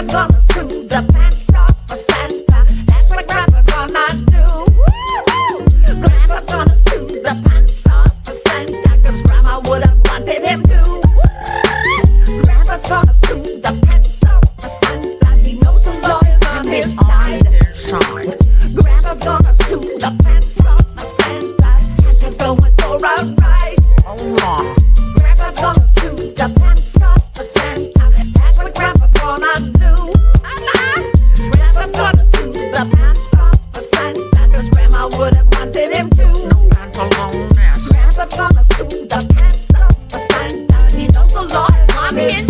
gonna sue the pants off for Santa. That's what Grandpa's gonna do. Woo-hoo! Grandpa's gonna sue the pants off for Santa, 'cause Grandma would have wanted him to. Woo-hoo! Grandpa's gonna sue the pants off for Santa. He knows the law is on his side. Grandpa's gonna sue the pants off for Santa. Santa's going for a ride. Grandpa's gonna sue the pants off for Santa. That's what Grandpa's gonna do. Grandpa's gonna sue the pants off for Santa, 'cause Grandma would have wanted him to. Grandpa's gonna sue the pants off for Santa. He knows the law is on his